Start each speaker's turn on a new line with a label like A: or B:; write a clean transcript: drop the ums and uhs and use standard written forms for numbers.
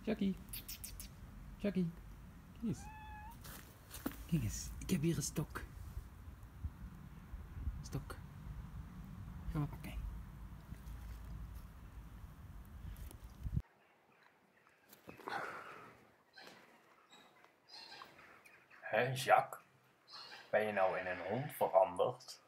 A: Jackie. Jackie. Kijk eens. Kijk eens. Ik heb hier een stok. Stok. Ga maar pakken.
B: Hé, Jacques? Ben je nou in een hond veranderd?